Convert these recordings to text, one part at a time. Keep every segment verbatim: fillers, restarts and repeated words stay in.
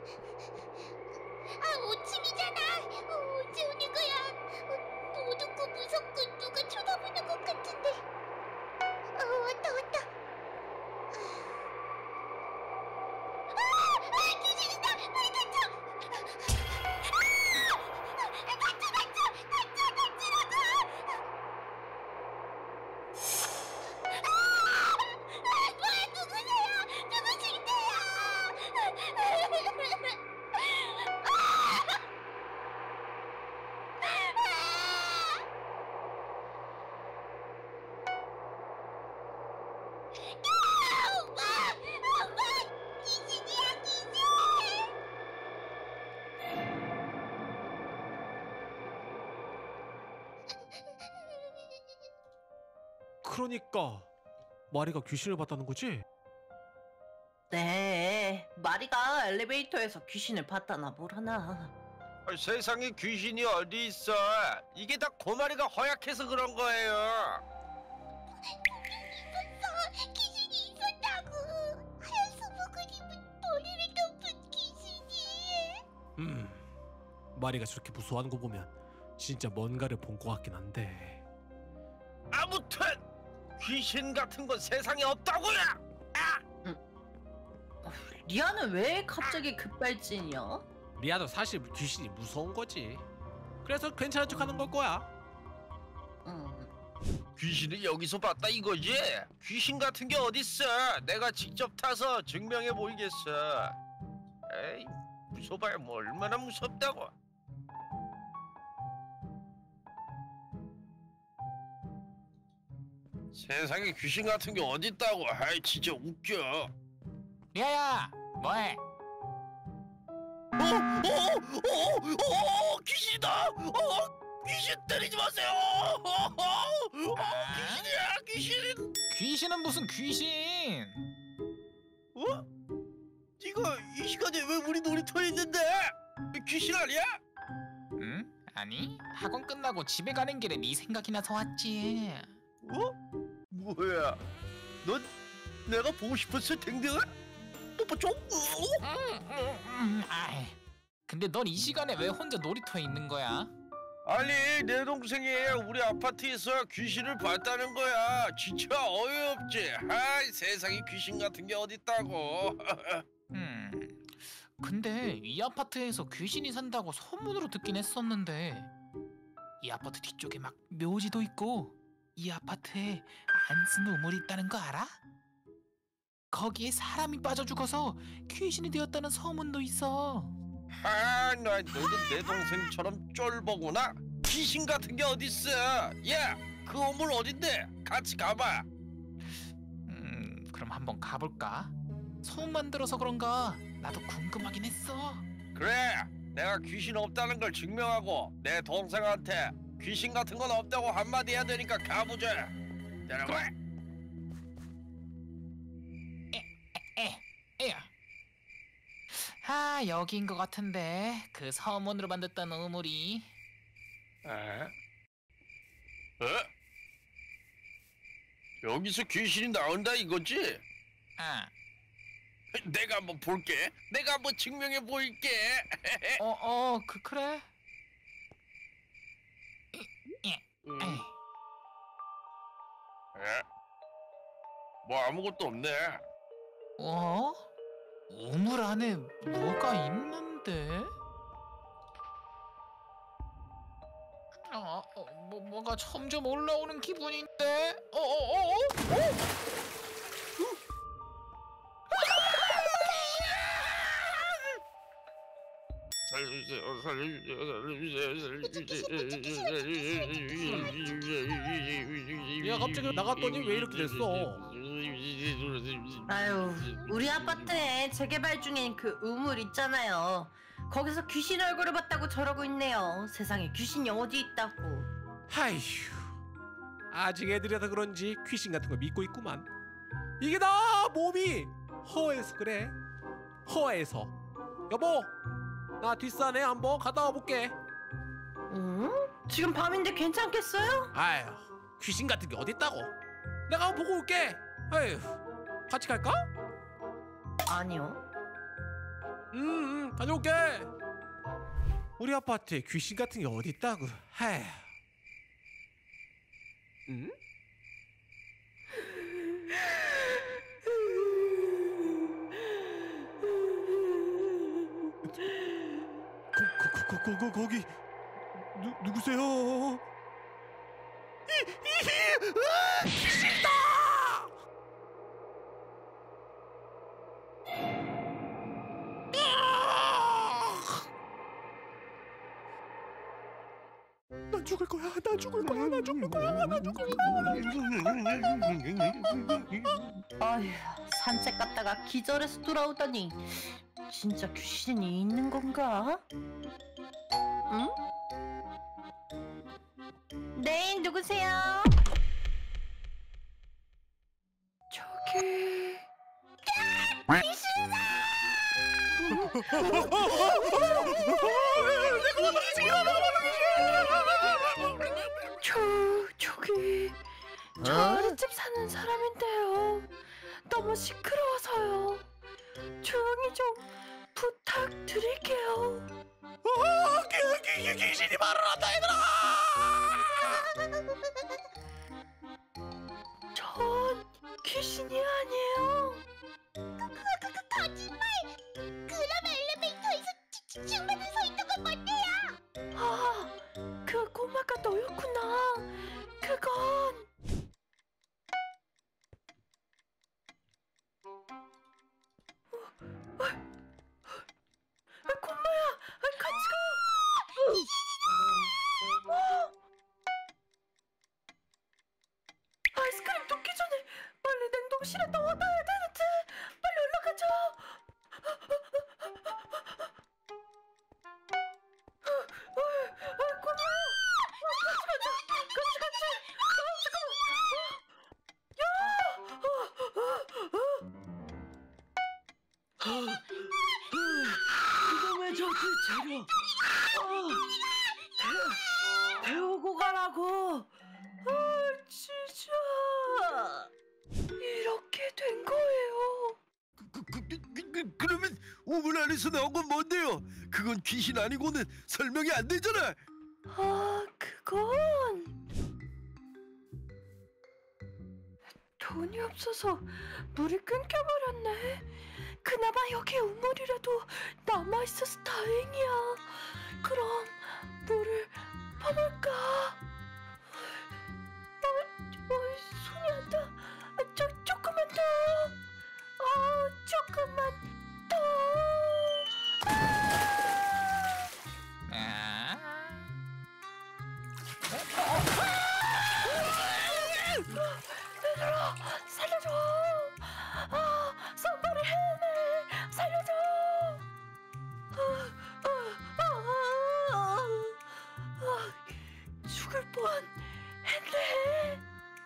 아, 오침이잖아. 어, 언제 오는 거야? 어, 어둡고 무섭고 누가 쳐다보는 것 같은데. 어, 왔다 왔다. 아, 아, 귀신이다. 빨리 갇혀. 아, 갇혀, 갇혀, 갇혀, 갇히라고. 아, 뭐야, 누구세요? 누구신데요? 엄마! 엄마! 귀신이야, 귀신! 그러니까 마리가 귀신을 봤다는 거지? 네, 마리가 엘리베이터에서 귀신을 봤다나 뭐라나. 아, 세상에 귀신이 어디 있어? 이게 다 고마리가 허약해서 그런 거예요. 있었어! 귀신이 있었다고! 하얀 수복을 입은 머리를 덮은 귀신이! 음, 마리가 저렇게 무서워하는 거 보면 진짜 뭔가를 본 것 같긴 한데. 아무튼 귀신 같은 건 세상에 없다고요. 아! 리아는 왜 갑자기 급발진이야? 리아도 사실 귀신이 무서운 거지. 그래서 괜찮은 척하는 걸 거야. 음. 귀신을 여기서 봤다 이거지? 귀신 같은 게 어딨어? 내가 직접 타서 증명해 보이겠어. 에이, 무서워야 뭐 얼마나 무섭다고. 세상에 귀신 같은 게 어딨다고. 아이 진짜 웃겨. 리아야, 뭐해? 어? 어? 어? 어? 귀신이다! 어? 귀신 때리지 마세요! 어? 어? 귀신이야 귀신! 귀신은 무슨 귀신? 어? 이거 이 시간에 왜 우리 놀이터에 있는데? 귀신 아니야? 응? 아니, 학원 끝나고 집에 가는 길에 네 생각이 나서 왔지. 어? 뭐야? 넌 내가 보고 싶었을 텐데? 뽀뽀 좀? 음, 음, 음, 아이. 근데 넌 이 시간에 왜 혼자 놀이터에 있는 거야? 아니 내 동생이 우리 아파트에서 귀신을 봤다는 거야. 진짜 어이없지. 아이 세상에 귀신 같은 게 어딨다고. 음. 근데 이 아파트에서 귀신이 산다고 소문으로 듣긴 했었는데 이 아파트 뒤쪽에 막 묘지도 있고 이 아파트에 안 쓴 우물이 있다는 거 알아? 거기에 사람이 빠져 죽어서 귀신이 되었다는 소문도 있어. 아, 나 너도 내 동생처럼 쫄보구나. 귀신 같은 게 어딨어? 야, 그 우물 어딘데? 같이 가봐. 음, 그럼 한번 가볼까? 소문만 들어서 그런가 나도 궁금하긴 했어. 그래, 내가 귀신 없다는 걸 증명하고 내 동생한테 귀신 같은 건 없다고 한마디 해야 되니까 가보자. 따라와. 에, 에야. 아, 여기인 것 같은데 그 서문으로 만들었던 우물이. 에? 어? 여기서 귀신이 나온다 이거지? 아, 내가 한번 볼게. 내가 한번 증명해 보일게. 어, 어, 그 그래. 음. 에이. 에? 뭐 아무것도 없네. 어? 우물 안에 뭐가 있는데? 어, 어, 뭐, 뭐가 점점 올라오는 기분인데? 어, 어, 어, 어? 살려주세요, 살려주세요, 살려주세요. 야, 갑자기 나갔더니 왜 이렇게 됐어? 아유, 우리 아파트에 재개발 중인 그 우물 있잖아요. 거기서 귀신 얼굴을 봤다고 저러고 있네요. 세상에 귀신이 어디 있다고. 하휴, 아직 애들이라서 그런지 귀신 같은 거 믿고 있구만. 이게 다 몸이 허해서 그래. 허해서. 여보, 나 뒷산에 한번 갔다 와볼게. 응? 지금 밤인데 괜찮겠어요? 아휴, 귀신 같은 게 어딨다고. 내가 한번 보고 올게. 아휴, 같이 갈까? 아니요. 음, 음 다녀올게. 우리 아파트에 귀신 같은 게 어디 있다고. 하이. 응? 거, 거, 거, 거, 거, 거기 누, 누구세요? 이, 이, 으아, 귀신이다! 난 죽을 거야. 난 죽을 거야. 난 죽을 거야. 난 죽을 거야. 아휴, 산책 갔다가 기절해서 돌아오다니. 진짜 귀신이 있는 건가? 응? 네, 누구세요? 저기... 저... 저기... 저 아랫집 사는 사람인데요. 너무 시끄러워서요. 조용히 좀 부탁드릴게요. 어, 기, 기, 기, 귀신이 발언한다 얘들아. 전 귀신이 아니에요. 거짓말! 그럼 엘리베이터에서 치- 중간에 서 있던 건 뭔데요? 아, 그 꼬마가 너였구나. 그건... 어, 어, 아, 꼬마야, 아, 같이 가. 어. 아이스크림 녹기 전에 빨리 냉동실에 넣어놔야 되는데. 빨리 올라가자. 아, 꼬마야, 같이 가자. 같이 같이. 아, 잠깐만. 야! 이거 왜 저기 차려? 어, 배, 배우고 가라고. 아, 진짜 이렇게 된 거예요. 그, 그, 그, 그, 그, 그러면 우물 안에서 나온 건 뭔데요? 그건 귀신 아니고는 설명이 안 되잖아. 아, 그건 돈이 없어서 물이 끊겨버렸네. 그나마 여기 우물이라도 남아있어서 다행이야. 그럼 물을 퍼볼까? 어, 어, 손이 안 닿아. 아, 조, 조금만 더. 어, 조금만 더. 아, 얘들아, 살려줘. 아, somebody help me. 살려줘. 아, 아, 아, 아, 아, 죽을 뻔했네.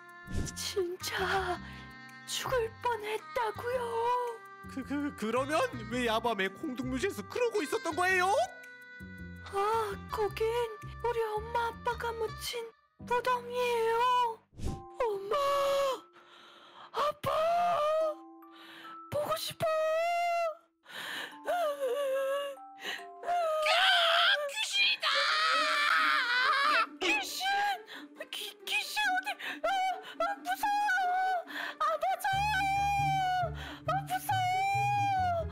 진짜 죽을 뻔했다고요. 그, 그, 그러면 왜 야밤에 공동묘지에서 그러고 있었던 거예요? 아, 거긴 우리 엄마 아빠가 묻힌 무덤이에요. 엄마, 아빠, 보고 싶어. 귀신이다! 귀신! 귀, 귀신 어디? 아, 아, 무서워! 안아줘요! 아, 무서워!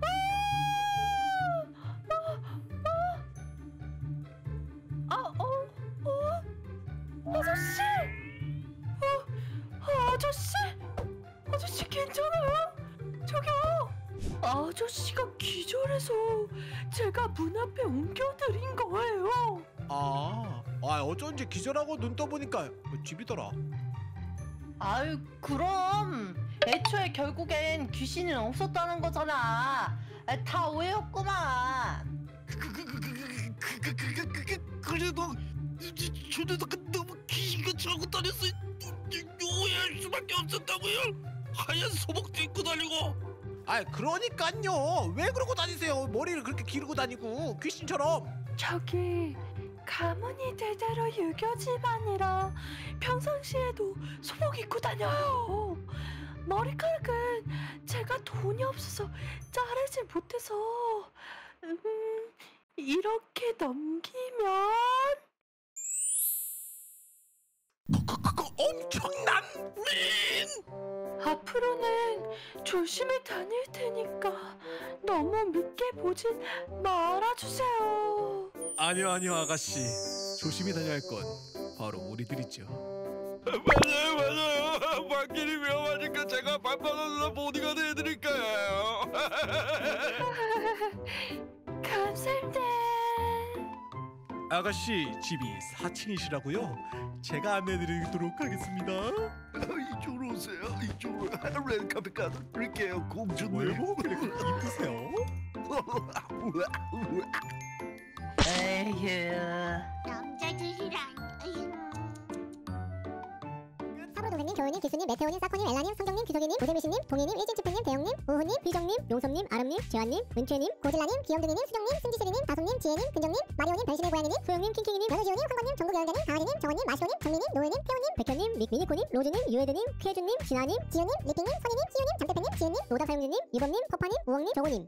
아, 아, 어, 어? 아저씨! 어, 아, 아저씨! 아저씨 괜찮아요? 저기요! 아저씨가 기절해서 제가 문 앞에 옮겨드린 거예요. 아, 아 어쩐지 기절하고 눈 떠보니까 집이더라. 아유, 그럼 애초에 결국엔 귀신은 없었다는 거잖아. 아, 다 오해였구만. 그, 그, 그, 그, 그, 그, 그, 그, 그, 그, 그래도 저 녀석은 너무 귀신같이 하고 다녔어. 오해할 수밖에 없었다고요. 하얀 소복도 입고 다니고. 아, 그러니깐요. 왜 그러고 다니세요? 머리를 그렇게 기르고 다니고 귀신처럼. 저기 가문이 대대로 유교 집안이라 평상시에도 소복 입고 다녀요. 머리카락은 제가 돈이 없어서 자르질 못해서 음, 이렇게 넘기면 그거 엄청난 윈! 앞으로는 조심히 다닐 테니까 너무 믿게 보진 말아주세요. 아니요 아니요 아가씨, 조심히 다녀야 할 건 바로 우리들이죠. 맞아요 맞아요. 발길이 위험하니까 제가 발바닥 누나 보디가드 해드릴까요? 감사합니다. 아가씨 집이 사 층이시라고요? 제가 안내드리도록 하겠습니다. 이쪽으로 오세요. 이쪽으로. 렌카페 카드 드릴게요 공주님. 뭘 보고 그렇게 이쁘세요? 에휴. 남자들이랑. 사부도사님, 조은님, 기수님, 메테오님, 사코님, 엘라님, 성경님, 규석이님, 고세미씨님, 동희님, 일진치프님, 대영님, 우후님, 비정님, 용섭님, 아름님, 재환님, 은채님, 고질라님, 귀염둥이님, 수정님, 승지슬이님, 다솜님, 지혜님, 근정님, 마리오님, 별신의 고양이님, 소영님, 킹킹이님, 연우지호님, 황건님, 전국여행자님, 강아지님, 정원님, 마시오님, 정민님, 노예님, 태호님, 백현님, 믹, 미니코님, 로즈님, 유에드님, 쾌준님, 진아님, 지효님, 리핑님, 선희님, 시우님, 장대표님, 지은님, 노다사용주님, 유범님, 퍼파님, 우엉님, 정호님,